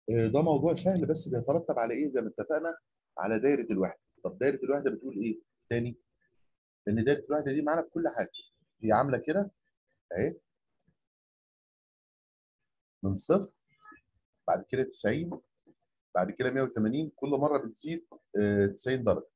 ده موضوع سهل بس بيترتب على ايه زي ما اتفقنا؟ على دايره الوحده. طب دايره الوحده بتقول ايه تاني؟ لان دايره الوحده دي معانا في كل حاجه. هي عامله كده اهي، من صفر، بعد كده 90، بعد كده 180، كل مره بتزيد 90 درجه،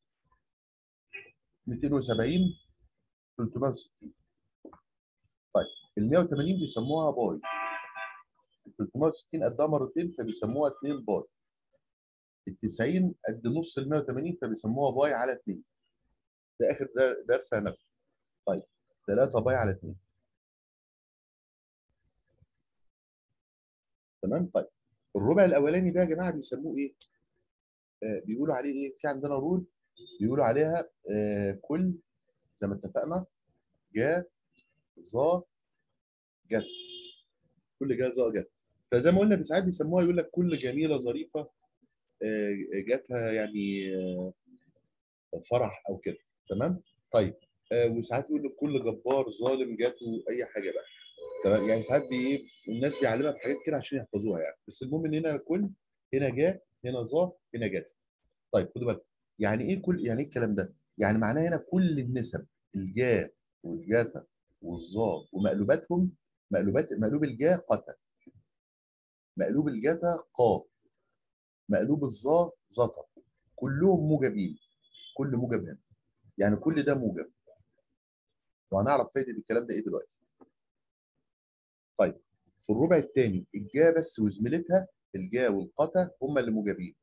270، 360. طيب ال 180 بيسموها باي، ال 360 قدها مرتين فبيسموها 2 باي، ال 90 قد نص ال 180 فبيسموها باي على 2. ده اخر درس هناخده. طيب 3 باي على 2. تمام. طيب الربع الاولاني ده يا جماعه بيسموه ايه؟ بيقولوا عليه ايه؟ في عندنا رول بيقولوا عليها كل، زي ما اتفقنا، جا ظا جت. كل جا ظا جت. فزي ما قلنا ساعات بيسموها، يقول لك كل جميله ظريفه جاتها يعني فرح او كده. تمام. طيب وساعات يقول لك كل جبار ظالم جاته اي حاجه بقى. تمام. يعني ساعات ايه الناس بيعلمها بحاجات كده عشان يحفظوها يعني. بس المهم ان هنا كل، هنا جا، هنا ظا، هنا جت. طيب خدوا بالك، يعني ايه كل، يعني ايه الكلام ده؟ يعني معناه هنا كل النسب، الجا والجاتا والظا ومقلوباتهم، مقلوب الجا قتا، مقلوب الجاتا قا، مقلوب الظا زتا، كلهم موجبين. كل موجب هنا، يعني كل ده موجب. وهنعرف فايده الكلام ده ايه دلوقتي. طيب في الربع الثاني الجا بس وزميلتها، الجا والقتا هم اللي موجبين،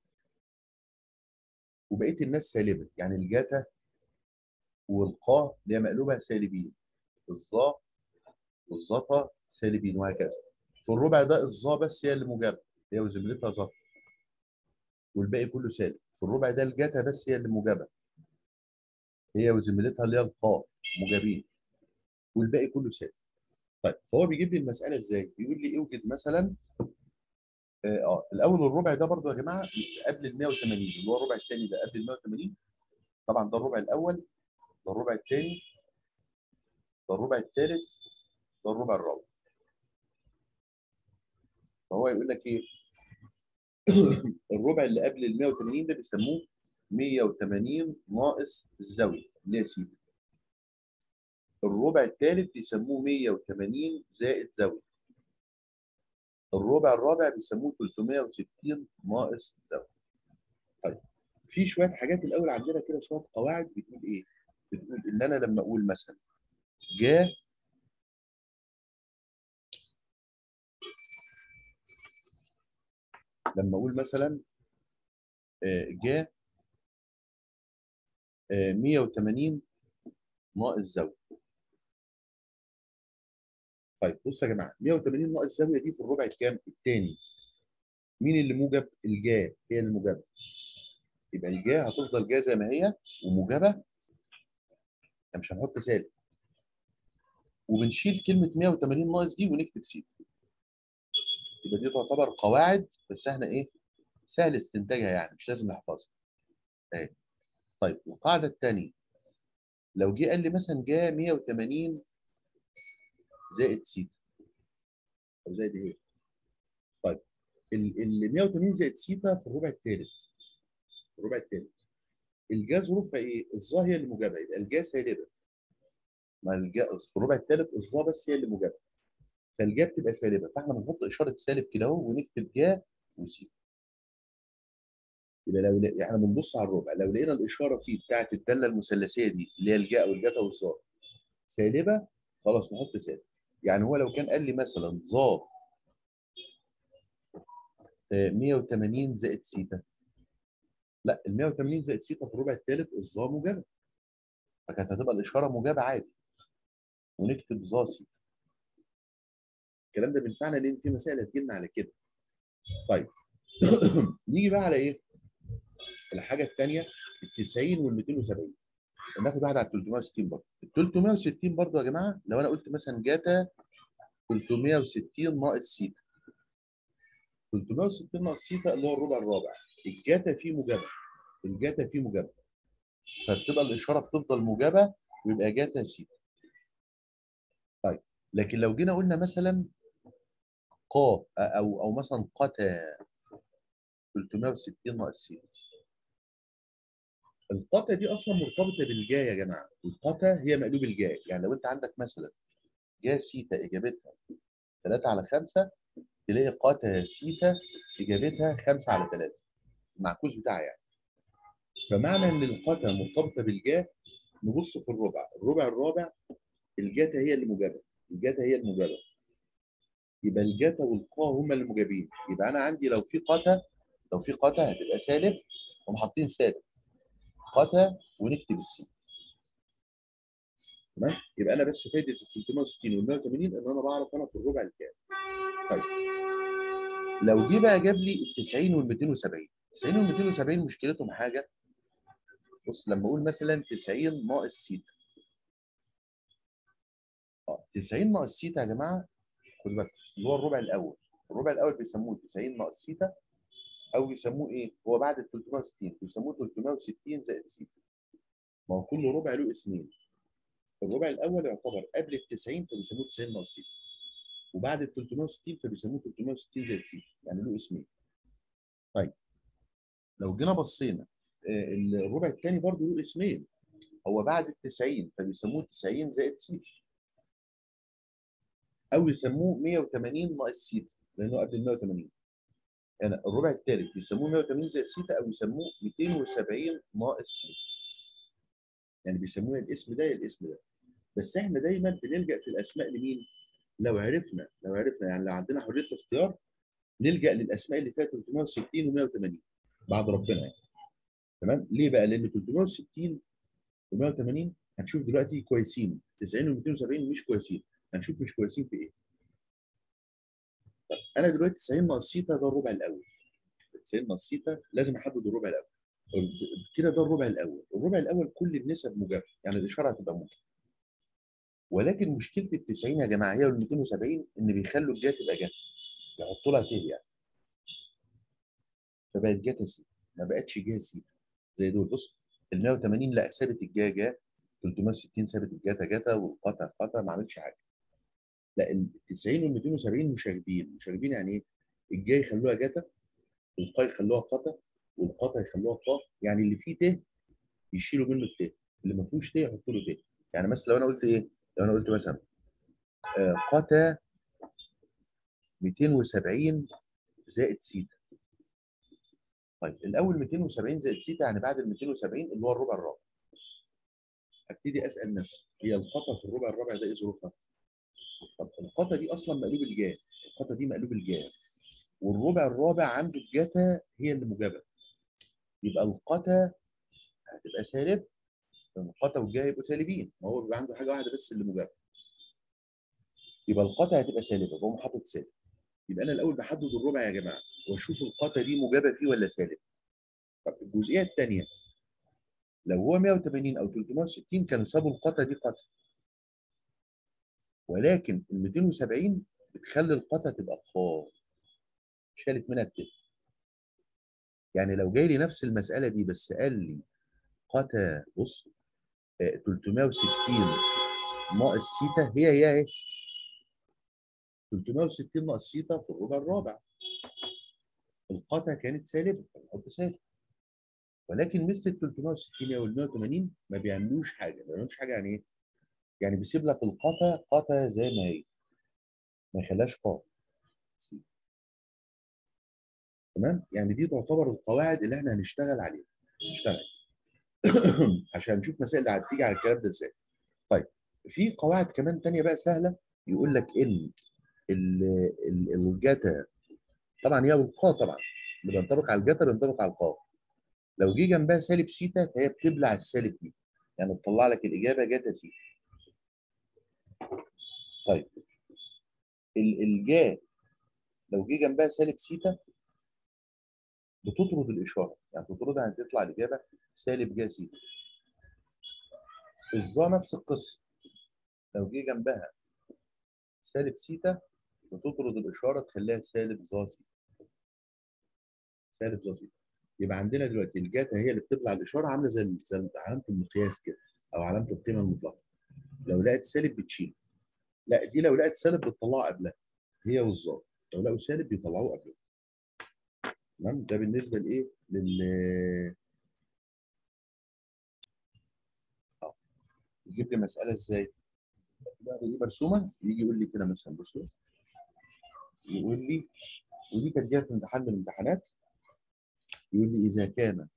وبقيه الناس سالبه. يعني الجاتا والقا اللي هي مقلوبها سالبين، الظا والظتا سالبين، وهكذا. في الربع ده الظا بس هي اللي موجبه، هي وزميلتها ظا، والباقي كله سالب. في الربع ده الجاتا بس هي اللي موجبه، هي وزميلتها اللي هي القا موجبين، والباقي كله سالب. طيب فهو بيجيب لي المساله ازاي؟ بيقول لي اوجد مثلا الاول الربع ده برضو يا جماعه قبل ال 180، اللي هو الربع الثاني ده قبل ال 180. طبعا ده الربع الاول، ده الربع الثاني، ده الربع الثالث، ده الربع الرابع. فهو يقول لك ايه؟ الربع اللي قبل ال 180 ده بيسموه 180 ناقص الزاويه اللي هي سيتا. الربع الثالث بيسموه 180 زائد زاويه. الربع الرابع بيسموه 360 ناقص زاويه. طيب في شويه حاجات الاول عندنا كده، شويه قواعد بتقول ايه؟ بتقول ان انا لما اقول مثلا جا، لما اقول مثلا جا 180 ناقص زاويه. طيب بصوا يا جماعه، 180 ناقص زاويه دي في الربع الكام؟ الثاني. مين اللي موجب؟ الجا هي اللي موجبه. يبقى الجا هتفضل جا زي ما هي وموجبه، يعني مش هنحط سالب. وبنشيل كلمه 180 ناقص دي ونكتب سي. يبقى دي تعتبر قواعد، بس احنا ايه، سهل استنتاجها يعني، مش لازم نحفظها. اهي. طيب القاعده الثانيه، لو جه قال لي مثلا جا 180 زائد سيتا، طب زائد ايه؟ طيب ال 180 زائد سيتا في الربع الثالث، الربع الثالث الجا ظروفها ايه؟ الظا هي اللي موجبه، يبقى الجا سالبه. ما الجا في الربع الثالث الظا بس هي اللي موجبه، فالجا بتبقى سالبه، فاحنا بنحط اشاره سالب كده اهو ونكتب جا وسي. يبقى لو احنا بنبص على الربع، لو لقينا الاشاره فيه بتاعت الداله المثلثيه دي اللي هي الجا والجتا والظا سالبه، خلاص نحط سالب. يعني هو لو كان قال لي مثلا ظا 180 زائد سيتا، لا، ال 180 زائد سيتا في الربع الثالث الظا موجبه، فكانت هتبقى الاشاره موجبه عادي، ونكتب ظا سيتا. الكلام ده بينفعنا لان في مسائل هتجيلنا على كده. طيب نيجي بقى على ايه؟ الحاجه الثانيه، ال 90 وال 270. ناخد واحده على 360 برضه. ال 360 برضه يا جماعه، لو انا قلت مثلا جاتا 360 ناقص سيتا، 360 ناقص سيتا اللي هو الربع الرابع، الجاتا فيه موجبه، الجاتا فيه موجبه، فبتبقى الاشاره بتفضل موجبه، ويبقى جاتا سيتا. طيب لكن لو جينا قلنا مثلا قا او مثلا قتا، 360 ناقص س. القتا دي اصلا مرتبطه بالجا يا جماعه، القتا هي مقلوب الجا. يعني لو انت عندك مثلا جا سيتا اجابتها 3 على 5، تلاقي قتا سيتا اجابتها 5 على 3، المعكوس بتاعها يعني. فمعنى ان القتا مرتبطه بالجا، نبص في الربع الرابع الجاتا هي اللي مجابه، الجاتا هي المجابه، يبقى الجاتا والقا هما اللي مجابين. يبقى انا عندي لو في قتا، لو في قتا هتبقى سالب، هم حاطين سالب قتا ونكتب السي. تمام؟ يبقى انا بس فايده ال 360 وال 180 ان انا بعرف انا في الربع الكام. طيب لو جه بقى جاب لي ال 90 وال 270، 90 وال 270 مشكلتهم حاجه. بص لما اقول مثلا 90 ناقص سيتا، 90 ناقص سيتا يا جماعه خد بالك اللي هو الربع الاول، الربع الاول بيسموه 90 ناقص سيتا، او بيسموه ايه؟ هو بعد ال 360 بيسموه 360 زائد سيتا. ما هو كل ربع له اسمين، الربع الاول يعتبر قبل ال 90 فبيسموه 90 ناقص سيتا، وبعد ال 360 فبيسموه 360 زائد سيتا، يعني له اسمين. طيب لو جينا بصينا الربع الثاني برضه له اسمين، هو بعد ال 90 فبيسموه 90 زائد سيتا، او يسموه 180 ناقص سيتا لانه قبل ال 180. يعني الربع الثالث بيسموه 180 زائد سيتا، او يسموه 270 ناقص سيتا. يعني بيسموها الاسم ده يا الاسم ده. بس احنا دايما بنلجا في الاسماء لمين؟ لو عرفنا يعني لو عندنا حريه الاختيار نلجا للاسماء اللي فيها 360 و180 بعد ربنا يعني. تمام؟ ليه بقى؟ لان 360 و180 هنشوف دلوقتي كويسين، 90 و270 مش كويسين. هنشوف مش كويسين في ايه. طب انا دلوقتي 90 ناقص سيتا ده الربع الاول، 90 ناقص سيتا لازم احدد الربع الاول. كده ده الربع الاول، الربع الاول كل النسب موجبه، يعني الاشاره هتبقى موجبه. ولكن مشكله ال 90 يا جماعه هي وال 270 ان بيخلوا الجا تبقى جا، يحطوا لها ت يعني، فبقت جاتا سي، ما بقتش جا سي زي دول. بص ال 180 لا ثابت الجا جا، 360 ثابت الجاتا جاتا، والقطع قطع ما عملش حاجه. لا ال 90 وال 270 مشاغبين، مشاغبين يعني ايه؟ الجا يخلوها جاتا، والقا يخلوها قطع، والقطع يخلوها قا. يعني اللي فيه ت يشيلوا منه الت، اللي ما فيهوش ت يحطوا له ت. يعني مثلا لو انا قلت ايه؟ لو انا قلت مثلا قتا 270 زائد سيتا. طيب الاول 270 زائد سيتا يعني بعد ال 270 اللي هو الربع الرابع. ابتدي اسال نفسي هي القطه في الربع الرابع ده ايه ظروفها؟ طب القطه دي اصلا مقلوب الجا، القطه دي مقلوب الجا، والربع الرابع عنده الجاتا هي اللي موجبه، يبقى القطه هتبقى سالب، لان القطه والجا يبقوا سالبين، ما هو بيبقى عنده حاجه واحده بس اللي موجبه. يبقى القطه هتبقى سالبه، بقوم حاطط سالب. يبقى انا الاول بحدد الربع يا جماعه واشوف القطه دي موجبه فيه ولا سالب. طب الجزئيه الثانيه لو هو 180 او 360 كانوا سابوا القطه دي قطه، ولكن ال 270 بتخلي القطه تبقى قا، شالت منها الت. يعني لو جاي لي نفس المساله دي بس قال لي قتا، بص 360 ناقص سيتا هي ايه؟ 360 ناقص سيتا في الربع الرابع، القطا كانت سالبه فبنحط سالب. ولكن مثل ال 360 او ال 180 ما بيعملوش حاجه، ما بيعملوش حاجه يعني ايه؟ يعني بيسيب لك القطا قطا زي ما هي، ما يخليهاش قا. تمام؟ يعني دي تعتبر القواعد اللي احنا هنشتغل عليها، نشتغل عشان نشوف مسائل اللي هتيجي على الكلام ده ازاي. طيب في قواعد كمان تانية بقى سهله، يقول لك ان الجتا طبعا هي والقا طبعا اللي بينطبق على الجتا بينطبق على القا. لو جه جنبها سالب سيتا فهي بتبلع السالب دي، يعني تطلع لك الاجابه جتا سيتا. طيب الجا لو جه جنبها سالب سيتا بتطرد الاشاره، يعني تطردها يعني تطلع الاجابه سالب جا سيتا. الظا نفس القصه، لو جه جنبها سالب سيتا بتطرد الاشاره تخليها سالب ظا سيتا، سالب ظا سيتا. يبقى عندنا دلوقتي الجاتا هي اللي بتبلع الاشاره، عامله زي علامه المقياس كده، او علامه القيمه المطلقه. لو لقت سالب بتشيل، لا دي لو لقت سالب بتطلعها قبلها، هي والظا لو لقوا سالب بيطلعوه قبلها. تمام. ده بالنسبه لايه يجيب لي مساله ازاي بقى دي مرسومه، يجي يقول لي كده مثلا بصوا، يقول لي، ودي كانت جايه في امتحان من الامتحانات، يقول لي اذا كان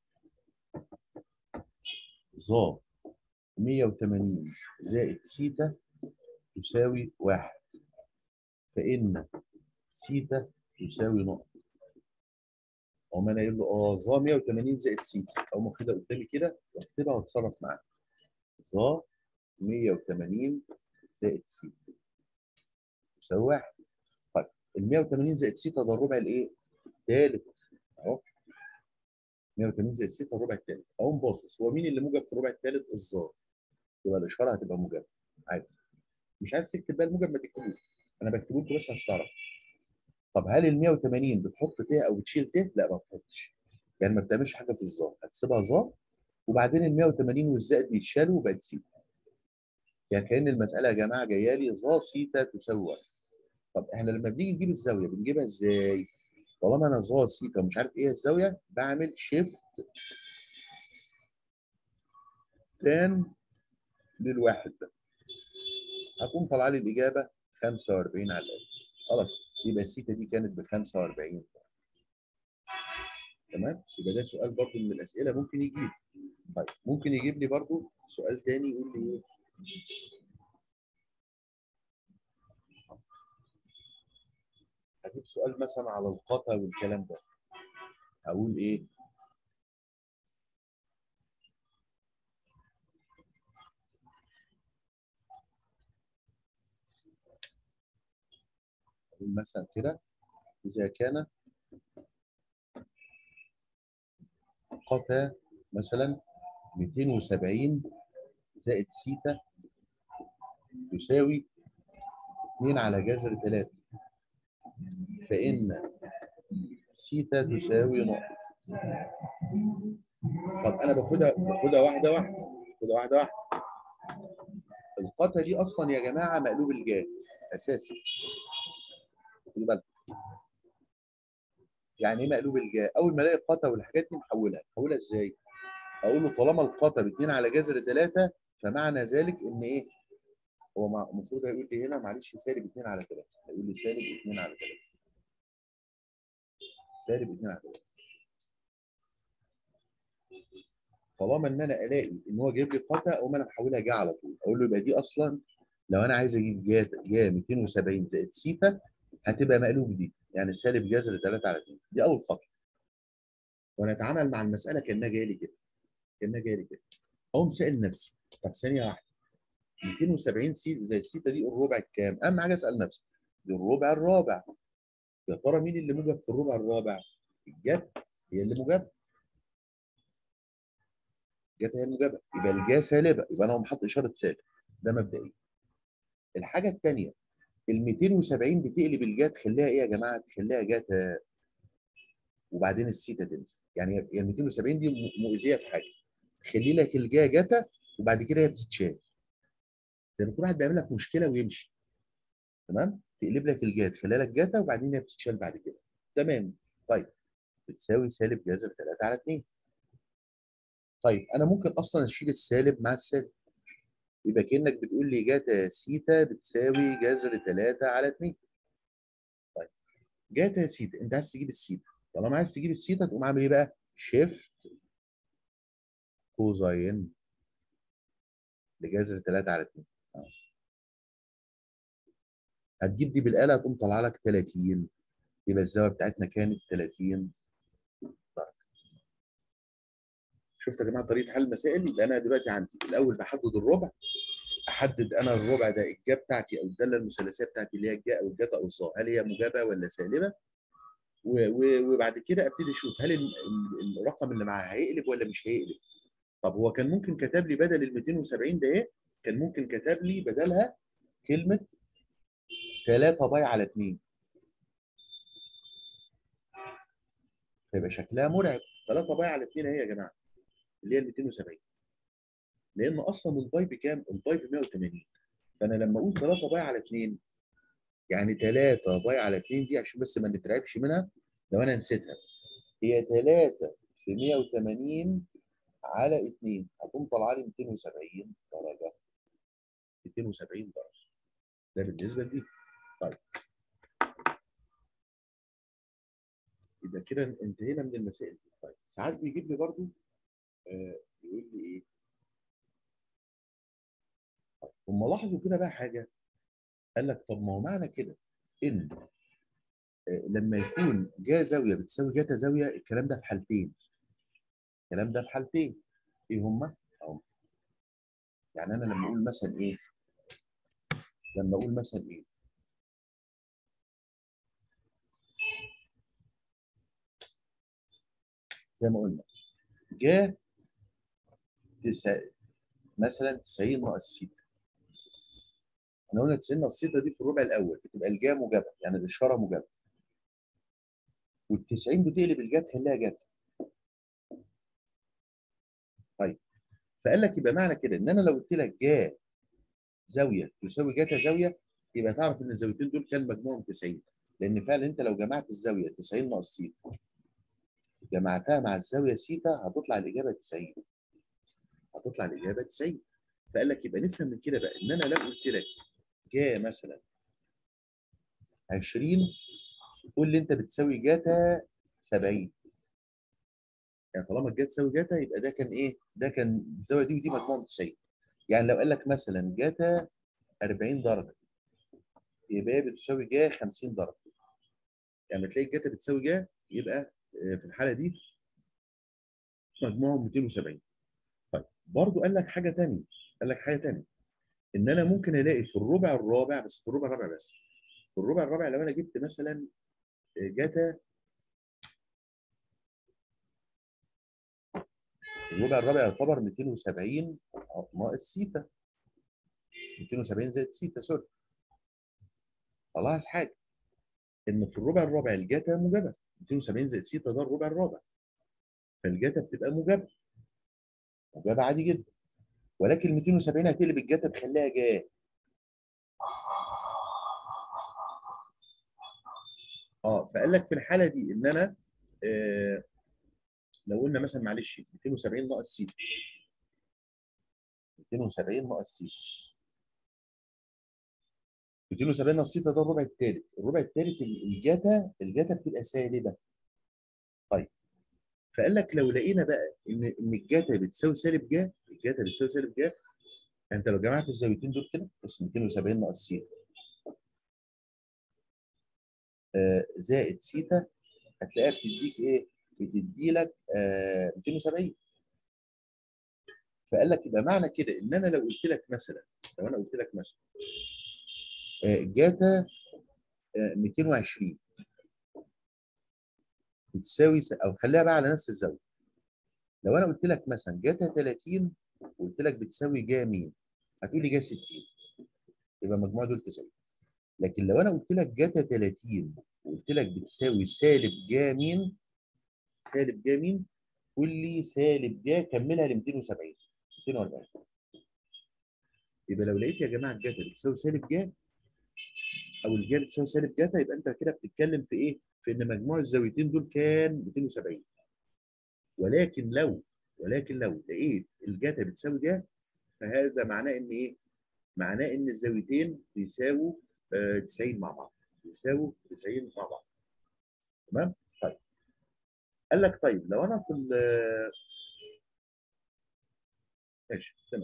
ظا 180 زائد سيتا تساوي 1، فإن سيتا تساوي نقطة. أو ما أنا قايل له ظا 180 زائد سيتا، أو المفروض قدامي كده واكتبها واتصرف معاها. ظا 180 زائد سيتا تساوي 1. طيب ال 180 زائد سيتا ده الربع الإيه؟ الثالث أهو. 180 زائد سيتا الربع الثالث. أقوم باصص هو مين اللي موجب في الربع الثالث؟ الظا. يبقى الإشارة هتبقى موجبة عادي. مش عايز تكتب بقى الموجب ما تكتبوش، أنا بكتبه لكم بس عشان تعرف. طب هل ال 180 بتحط ت او بتشيل ت؟ لا ما بتحطش. يعني ما بتعملش حاجه في الظا، هتسيبها ظا، وبعدين ال 180 والزائد بيتشالوا وبقت سيتا. يعني كأن المساله يا جماعه جايه لي ظا سيتا تساوي 1. طب احنا لما بنيجي نجيب الزاويه بنجيبها ازاي؟ طالما انا ظا سيتا مش عارف ايه الزاويه، بعمل شيفت تان للواحد ده، هتقوم طالعه لي الاجابه 45 على الاقل. خلاص، يبقى السيتا دي كانت ب 45. تمام. يبقى ده سؤال برضو من الاسئله ممكن يجيب. طيب ممكن يجيب لي برضو سؤال تاني، يقول لي ايه؟ هجيب سؤال مثلا على القطا والكلام ده، هقول ايه؟ هقول مثلا كده اذا كان قطا مثلا 270 زائد سيتا تساوي 2 على جذر 3، فإن سيتا تساوي نقطة. طب أنا باخدها واحدة واحدة، باخدها واحدة واحدة. القطا دي أصلا يا جماعة مقلوب الجاي أساسي. خدوا بالك. يعني ايه مقلوب الجاي؟ اول ما الاقي القطا والحاجات دي محولها ازاي؟ اقول له طالما القطا ب 2 على جذر 3، فمعنى ذلك ان ايه؟ هو المفروض هيقول لي هنا معلش سالب 2 على 3، هيقول لي سالب 2 على 3، سالب 2 على 3. طالما ان انا الاقي ان هو جايب لي قطا، اقوم انا محولها جا على طول، اقول له يبقى دي اصلا لو انا عايز اجيب جا 270 زائد سيتا هتبقى مقلوب دي، يعني سالب جذر 3 على 2. دي اول خطوه. وانا اتعامل مع المساله كانها جايه لي كده، كانها جايه لي كده. اقوم سائل نفسي، طب ثانيه واحده، 270 سي زي السيتا دي الربع الكام؟ اهم حاجه اسال نفسي، دي الربع الرابع. يا ترى مين اللي موجب في الربع الرابع؟ الجتا هي اللي موجبه، الجتا هي الموجبه، يبقى الجا سالبه، يبقى انا محط اشاره سالب. ده مبدئيا. الحاجه الثانيه، ال 270 بتقلب الجا تخليها ايه يا جماعه؟ تخليها جاتا، وبعدين السيتا تنزل. يعني هي ال 270 دي مؤذيه في حاجه، تخلي لك الجا جاتا وبعد كده هي بتتشال، زي ما كل واحد بيعمل لك مشكله ويمشي. تمام، تقلب لك الجا تخليها لك جاتا وبعدين هي بتتشال بعد كده. تمام. طيب بتساوي سالب جذر 3 على 2. طيب انا ممكن اصلا اشيل السالب مع السالب، يبقى كانك بتقول لي جاتا سيتا بتساوي جذر 3 على 2. طيب جاتا سيتا، انت عايز تجيب السيتا، طالما عايز تجيب السيتا تقوم عامل ايه بقى؟ شيفت كوزاين لجذر 3 على 2. هتجيب دي بالاله هتقوم طالعه لك 30، يبقى الزاويه بتاعتنا كانت 30 درجه. شفت يا جماعه طريقه حل المسائل؟ يبقى انا دلوقتي عندي الاول بحدد الربع، احدد انا الربع ده الجا بتاعتي او الداله المثلثيه بتاعتي اللي هي الجا او الجتا او الظا، هل هي موجبه ولا سالبه؟ وبعد كده ابتدي اشوف هل الرقم اللي معاه هيقلب ولا مش هيقلب. طب هو كان ممكن كتب لي بدل ال 270 ده ايه؟ كان ممكن كتب لي بدلها كلمه 3 باي على 2، فيبقى شكلها مرعب. 3 باي على 2 اهي يا جماعه اللي هي ال 270، لان اصلا الباي بكام؟ الباي ب 180. فانا لما اقول 3 باي على 2، يعني 3 باي على 2 دي عشان بس ما نترعبش منها لو انا نسيتها، هي 3 في 180 على 2 هتقوم طالعه لي 270 درجه. 270 درجه ده بالنسبه لدي. طيب يبقى كده انتهينا من المسائل دي. طيب ساعات بيجيب لي برضو يقول لي ايه؟ هم لاحظوا كده بقى حاجه، قال لك طب ما هو معنى كده ان لما يكون جا زاويه بتساوي جاتا زاويه، الكلام ده في حالتين. الكلام ده في حالتين ايه هما؟ اهو. يعني انا لما اقول مثلا ايه؟ لما اقول مثلا ايه؟ زي ما قلنا جا مثلا 90 ناقص سيتا. احنا قلنا 90 ناقص سيتا دي في الربع الاول بتبقى الجا موجبه، يعني الاشاره موجبه، وال90 بتقلب الجا تخليها جاتا. طيب فقال لك يبقى معنى كده ان انا لو قلت لك جا زاويه تساوي جاتا زاويه، يبقى تعرف ان الزاويتين دول كان مجموعهم 90. لان فعلا انت لو جمعت الزاويه 90 ناقص سيتا جمعتها مع الزاويه سيتا هتطلع الاجابه 90. هتطلع الاجابه 90. فقال لك يبقى نفهم من كده بقى ان انا لو قلت لك جا مثلا 20 قول لي انت بتساوي جاتا 70. يعني طالما الجا تساوي جاتا يبقى ده كان ايه؟ ده كان الزاويه دي ودي مجموعهم 90. يعني لو قال لك مثلا جاتا 40 درجه يبقى هي بتساوي جا 50 درجه. يعني تلاقي الجاتا بتساوي جا يبقى في الحاله دي مجموعهم 270. طيب برضو قال لك حاجه ثانيه. قال لك حاجه ثانيه ان انا ممكن الاقي في الربع الرابع بس. في الربع الرابع بس. في الربع الرابع لو انا جبت مثلا جاتا الربع الرابع يعتبر 270 ناقص سيتا. 270 زائد سيتا سوري. فلاحظ حاجه ان في الربع الرابع الجاتا موجبه. 270 زائد سيتا ده الربع الرابع. فالجاتا بتبقى موجبه. موجبه عادي جدا. ولكن 270 هتقلب الجاتا تخليها جا. فقال لك في الحاله دي ان انا آه لو قلنا مثلا معلش 270 ناقص سيتا. 270 ناقص سيتا. 270 ناقص سيتا ده الربع الثالث. الربع الثالث الجاتا بتبقى سالبه. طيب فقال لك لو لقينا بقى ان الجاتا بتساوي سالب جا. الجاتا بتساوي سالب جا. انت لو جمعت الزاويتين دول كده بس 270 ناقص سيتا زائد سيتا هتلاقيها بتديك ايه؟ بتدي لك 270. فقال لك يبقى معنى كده ان انا لو قلت لك مثلا لو انا قلت لك مثلا جاتا 220 بتساوي او خليها بقى على نفس الزاويه. لو انا قلت لك مثلا جاتا 30 وقلت لك بتساوي جا مين؟ هتقول لي جا 60. يبقى مجموع دول 90. لكن لو انا قلت لك جاتا 30 وقلت لك بتساوي سالب جا مين؟ سالب جا مين؟ قول لي سالب جا كملها ل 270. 240. يبقى لو لقيت يا جماعه الجاتا بتساوي سالب جا او الجا بتساوي سالب جاتا يبقى انت كده بتتكلم في ايه؟ في ان مجموع الزاويتين دول كان 270. ولكن لو لقيت الجاتا بتساوي جا فهذا معناه ان ايه؟ معناه ان الزاويتين بيساووا 90 مع بعض. بيساووا 90 مع بعض. تمام؟ طيب قال لك طيب لو انا في ماشي تمام.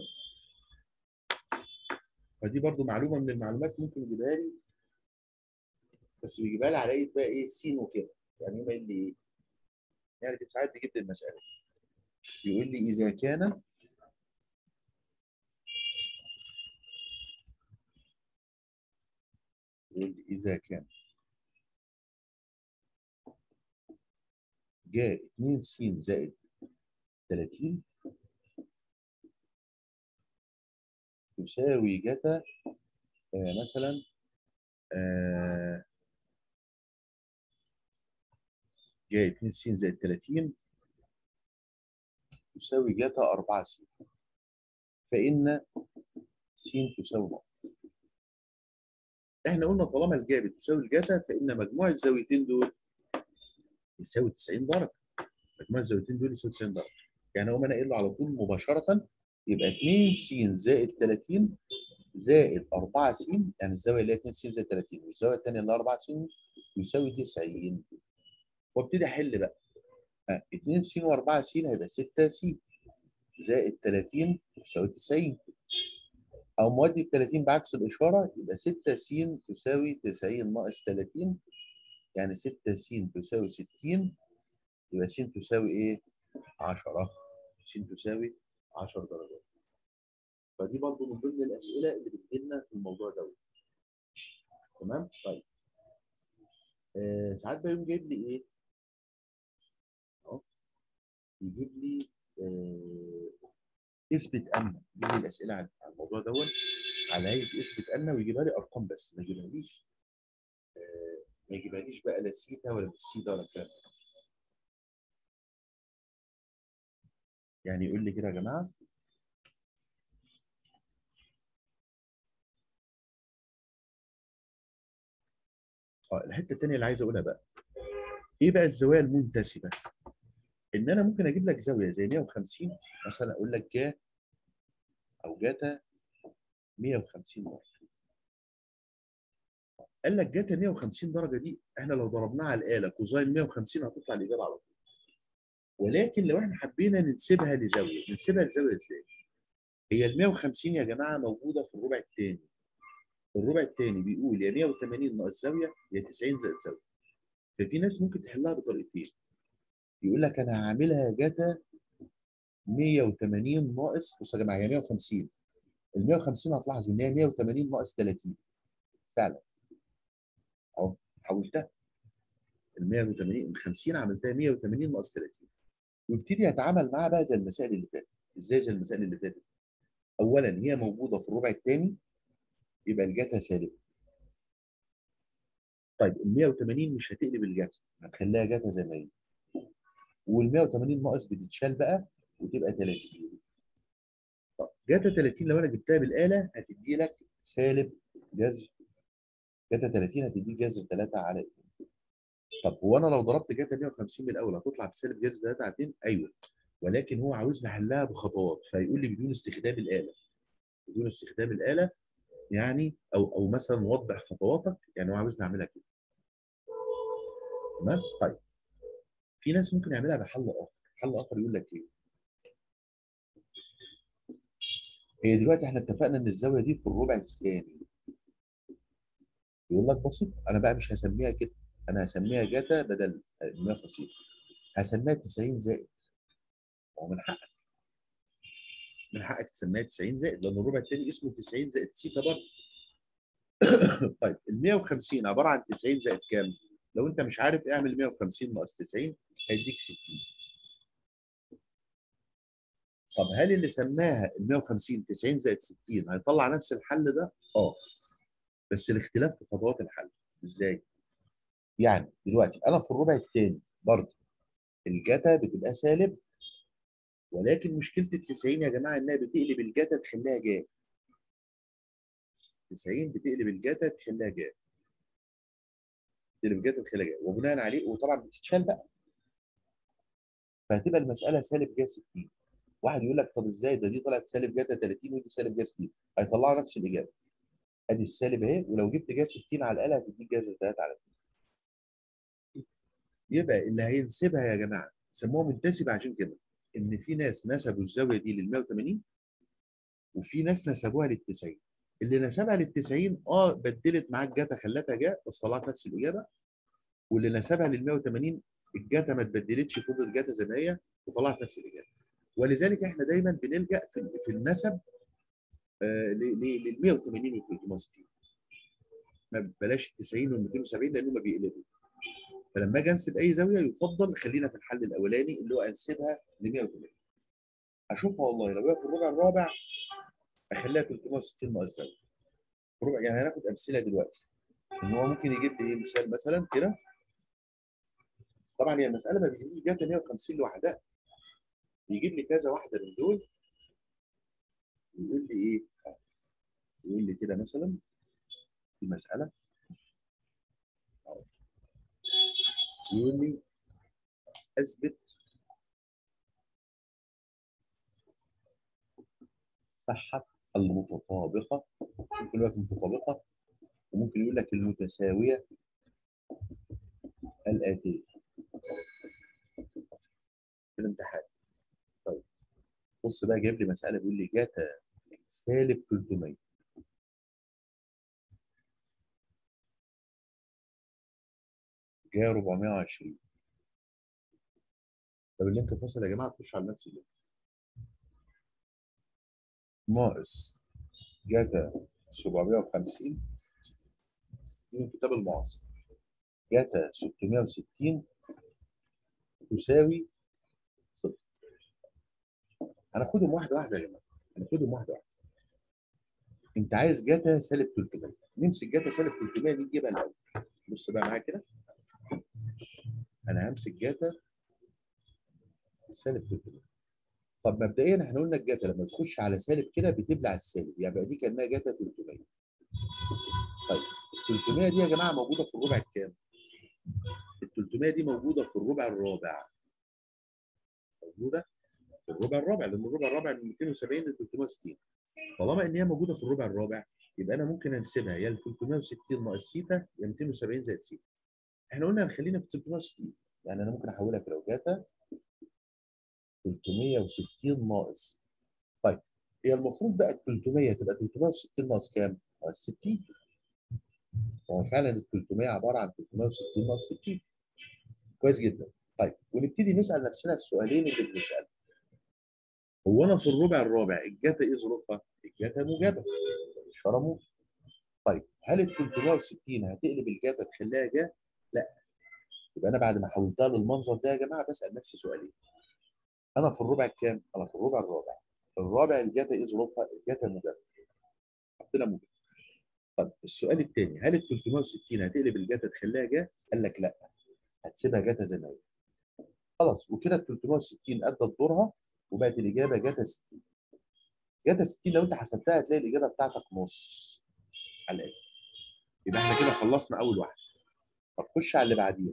فدي برضو معلومه من المعلومات ممكن يجيبها لي. بس بيجيبها لي على ايه بقى ايه سين وكده. يعني يقول لي ايه؟ يعني ساعات بيجيب لي المساله. بيقول لي اذا كان يقول لي اذا كان جاء 2 س زائد 30 تساوي جتا مثلا آه، جاء 2 س زائد 30 تساوي جتا 4 س. فإن س تساوي نقطة. احنا قلنا طالما الجا بتساوي الجتا فإن مجموع الزاويتين دول يساوي 90 درجة. مجموع الزاويتين دول يساوي 90 درجه. يعني اقوم انا قايل له على طول مباشره يبقى 2 س زائد 30 زائد 4 س، يعني الزاويه اللي هي 2 س زائد 30 والزاويه الثانيه اللي هي 4 س يساوي 90. وابتدي احل بقى. 2 س و4 س هيبقى 6 س زائد 30 تساوي 90. او مودي ال 30 بعكس الاشاره يبقى 6 س تساوي 90 ناقص 30، يعني 6 س تساوي 60. يبقى س تساوي ايه؟ 10. س تساوي 10 درجات. فدي برضو من ضمن الاسئله اللي بتجيلنا في الموضوع ده. تمام؟ طيب. ساعات بقى يقوم جايب لي ايه؟ اهو يجيب لي اثبت ان، يجيب لي الاسئله عن الموضوع دوت على هيئه اثبت ان، ويجيبها لي ارقام بس ما يجيبهاليش ما يجيبهاليش بقى لا سيتا ولا مش سيتا ولا الكلام ده. يعني يقول لي كده يا جماعه الحته الثانيه اللي عايز اقولها بقى، ايه بقى الزوايا المنتسبه؟ ان انا ممكن اجيب لك زاويه زي 150 مثلا، اقول لك جا او جاتا 150 درجه. قال لك جاتا 150 درجه دي احنا لو ضربناها على الاله كوزاين 150 هتطلع الاجابه على طول. ولكن لو احنا حبينا ننسبها لزاويه، ننسبها لزاويه ازاي؟ هي ال 150 يا جماعه موجوده في الربع الثاني. الربع الثاني بيقول يا 180 ناقص زاويه يا 90 زائد زاويه. ففي ناس ممكن تحلها بطريقتين. يقول لك انا هعملها جاتا 180 ناقص، بص يا جماعه هي 150، ال 150 هتلاحظوا ان هي 180 ناقص 30 فعلا اهو. حولتها ال 180 ال 50 عملتها 180 ناقص 30، وابتدي اتعامل معاها بقى زي المسائل اللي فاتت. ازاي زي المسائل اللي فاتت؟ اولا هي موجوده في الربع الثاني يبقى الجاتا سالب. طيب ال 180 مش هتقلب الجاتا، هتخليها جاتا زي ما هي، وال 180 ناقص بتتشال بقى وتبقى 30. طب جاتا 30 لو انا جبتها بالاله هتدي لك سالب جذر، جاتا 30 هتديك جذر 3 على 2. طب هو انا لو ضربت جاتا 150 من الاول هتطلع بسالب جذر 3 على 2؟ ايوه، ولكن هو عاوزني احلها بخطوات، فيقول لي بدون استخدام الاله. بدون استخدام الاله يعني او مثلا وضح خطواتك، يعني هو عاوزني اعملها كده. تمام؟ طيب في ناس ممكن يعملها بحل اخر. حل اخر يقول لك ايه؟ هي دلوقتي احنا اتفقنا ان الزاويه دي في الربع الثاني. يقول لك بسيط، انا بقى مش هسميها كده، انا هسميها جاتا بدل 150 هسميها 90 زائد. هو من حقك، من حقك تسميها 90 زائد لان الربع الثاني اسمه 90 زائد سيتا برضه. طيب ال 150 عباره عن 90 زائد كام؟ لو انت مش عارف اعمل 150 ناقص 90 هيديك 60. طب هل اللي سماها ال 150 90 زائد 60 هيطلع نفس الحل ده؟ اه، بس الاختلاف في خطوات الحل. ازاي؟ يعني دلوقتي انا في الربع الثاني برضه الجاتا بتبقى سالب، ولكن مشكله ال 90 يا جماعه انها بتقلب الجاتا تخليها جا. 90 بتقلب الجاتا تخليها جا، تقلب الجاتا تخليها جا، وبناء عليه وطبعا بتتشال بقى، فهتبقى المساله سالب جا 60. واحد يقول لك طب ازاي ده؟ دي طلعت سالب جاتا 30 ودي سالب جا 60، هيطلعوا نفس الاجابه. ادي السالب اهي، ولو جبت جا 60 على الاله هتديك جذر 3 على 2. يبقى اللي هينسبها يا جماعه سموها منتسبه عشان كده ان في ناس نسبوا الزاويه دي لل 180 وفي ناس نسبوها لل 90. اللي نسبها لل 90 بدلت معاك جاتا خلتها جا بس طلعت نفس الاجابه، واللي نسبها لل 180 الجاتا ما اتبدلتش فضلت جاتا زي ما هي وطلعت نفس الاجابه. ولذلك احنا دايما بنلجا في النسب لل 180 وال 360. ما بلاش ال 90 وال 270 لانهم بيقلبوا. فلما اجي انسب اي زاويه يفضل خلينا في الحل الاولاني اللي هو انسبها ل 180. اشوفها والله لو هي في الربع الرابع اخليها 360 ناقص زاويه. ربع يعني هناخد امثله دلوقتي ان هو ممكن يجيب لي ايه مثال مثلا كده. طبعا هي المساله ما بيجيبليش جاتا 150 لوحدها، بيجيب لي كذا واحده من دول. يقول لي ايه؟ يقول لي كده مثلا في مساله يقول لي اثبت الصحة المتطابقة، ممكن يقول لك متطابقة، وممكن يقول لك المتساوية الآتية في الامتحان. طيب بص بقى، جايب لي مسألة بيقول لي جاتا سالب 300 جا 420. طب اللينك فاصل يا جماعة، تخش على نفس اللينك. ناقص جاتا 750 دي من كتاب المعاصر، جاتا 660 تساوي صفر. هناخدهم واحدة واحدة يا جماعة، هناخدهم واحدة واحدة. انت عايز جاتا سالب 300، نمسك جاتا سالب 300 دي نجيبها الاول. بص بقى معايا كده، انا همسك جاتا سالب 300. طب مبدئيا احنا قلنا الجاتا لما تخش على سالب كده بتبلع السالب، يبقى دي كانها جاتا 300. طيب ال 300 دي يا جماعه موجوده في الربع الكام؟ ال 300 دي موجوده في الربع الرابع، موجوده في الربع الرابع، لان الربع الرابع من 270 ل 360. طالما ان هي موجوده في الربع الرابع يبقى انا ممكن انسبها يا ل 360 ناقص سيتا يا 270 زائد سيتا. احنا قلنا هنخلينا في 360، يعني انا ممكن احولها كده لو جاتا 360 ناقص. طيب هي المفروض بقى ال 300 تبقى 360 ناقص كام؟ ناقص 60. هو فعلا ال 300 عباره عن 360 ناقص 60. كويس جدا. طيب ونبتدي نسال نفسنا السؤالين اللي بنسالهم. هو انا في الربع الرابع الجاتا ايه ظروفها؟ الجاتا موجبه، اشاره موجب. طيب هل ال 360 هتقلب الجاتا تخليها جا؟ لا. يبقى انا بعد ما حولتها للمنظر ده يا جماعه بسال نفسي سؤالين. انا في الربع الكام؟ انا في الربع الرابع. الرابع الجاتا ايه ظروفها؟ الجاتا موجبه، حطينا موجب. طب السؤال الثاني، هل ال 360 هتقلب الجاتا تخليها جا؟ قال لك لا، هتسيبها جاتا زي ما هي. خلاص وكده ال 360 ادت دورها وبقت الاجابه جاتا 60. جاتا 60 لو انت حسبتها هتلاقي الاجابه بتاعتك نص على الاقل. يبقى احنا كده خلصنا اول واحده. طب خش على اللي بعديها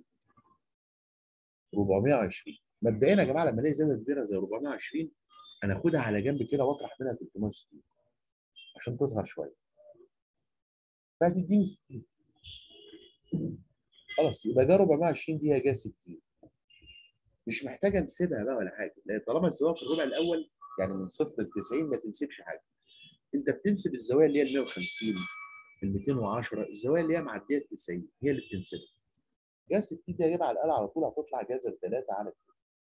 420. مبدئيا يا جماعه لما الاقي زاويه كبيره زي 420 انا اخدها على جنب كده واطرح منها 360 عشان تصغر شويه، فهتديني 60. خلاص يبقى ده 420 دي هي جايه 60. مش محتاجه نسيبها بقى ولا حاجه، لان طالما الزوايا في الربع الاول يعني من صفر ل 90 ما تنسبش حاجه. انت بتنسب الزوايا اللي هي ال 150 ال 210، الزوايا اللي هي معديه ال 90 هي اللي بتنسبها. جا 60 دي هجيبها على الاله على طول، هتطلع جذر 3 على 2.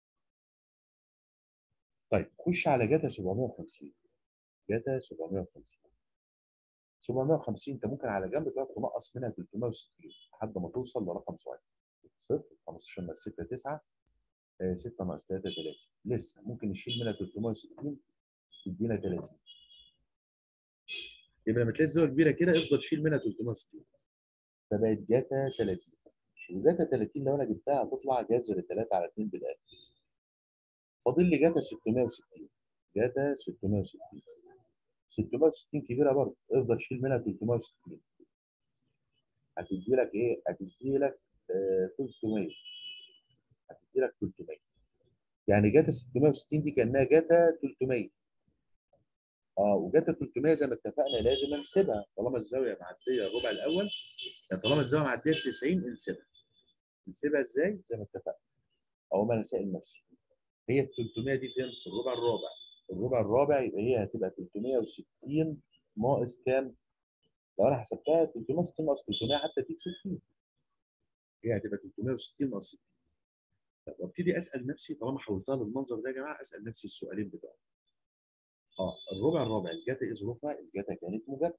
طيب خش على جاتا 750. جاتا 750 750 انت ممكن على جنب تقعد تنقص منها 360 لحد ما توصل لرقم صغير. 0 15 ناقص 6 9 6 ناقص 3 3. لسه ممكن نشيل منها 360 تدينا 30. يبقى لما تلاقي الزاويه كبيره كده افضل شيل منها 360 فبقت جاتا 30. وجاتا 30 لو انا جبتها هتطلع جذر 3 على 2 بالآلة. فاضل لي جاتا 660. جاتا 660 660 كبيره برضه، افضل شيل منها 360 هتدي لك ايه؟ هتدي لك 300. هتدي لك 300. يعني جاتا 660 دي كانها جاتا 300. اه وجاتا 300 زي ما اتفقنا لازم انسبها طالما الزاويه معديه الربع الاول، يعني طالما الزاويه معديه 90 انسبها. انسبها ازاي؟ زي ما اتفقنا. او ما انا سائل نفسي، هي ال 300 دي فين؟ في الربع الرابع. الربع الرابع يبقى هي هتبقى 360 ناقص كام؟ لو انا حسبتها 360 ناقص 300 حتى تديك 60. هي هتبقى 360 ناقص 60. طب وابتدي اسال نفسي طالما حولتها للمنظر ده يا جماعه، اسال نفسي السؤالين بتوعي. الربع الرابع الجاتا ايه ظروفها؟ الجاتا كانت موجبه.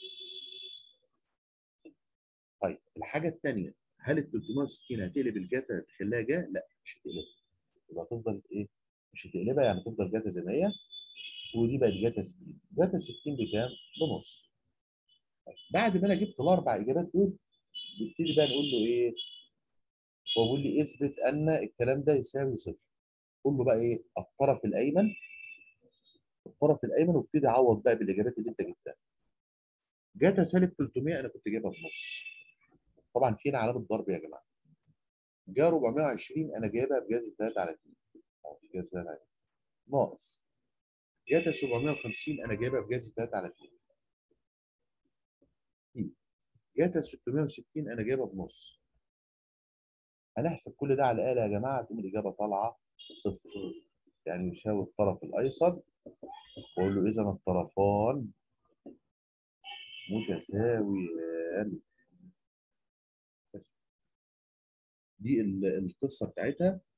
طيب الحاجه الثانيه، هل ال 360 هتقلب الجاتا تخليها جا؟ لا مش هتقلبها. يبقى تفضل ايه؟ مش هتقلبها، يعني تفضل جاتا زي ما هي. ودي بقت جاتا 60. جاتا 60 بكام؟ بنص. طيب بعد ما انا جبت الاربع اجابات دول نبتدي بقى نقول له ايه؟ هو بيقول لي اثبت ان الكلام ده يساوي صفر. قول له بقى ايه؟ الطرف الايمن. الطرف الايمن وابتدي اعوض بقى بالاجابات اللي انت جبتها. جاتا سالب 300 انا كنت جايبها بنص. طبعا فينا علامه ضرب يا جماعه. جا 420 انا جايبها بجذر 3 على 2 او بجذر 3 ناقص جاتا 750 انا جايبها بجهاز 3 على 2. جاتا 660 انا جايبها بنص. هنحسب كل ده على الآلة يا جماعة، تقوم الإجابة طالعة بصفر، يعني يساوي الطرف الأيسر. وأقول له إذا الطرفان متساويان. بس دي القصة بتاعتها.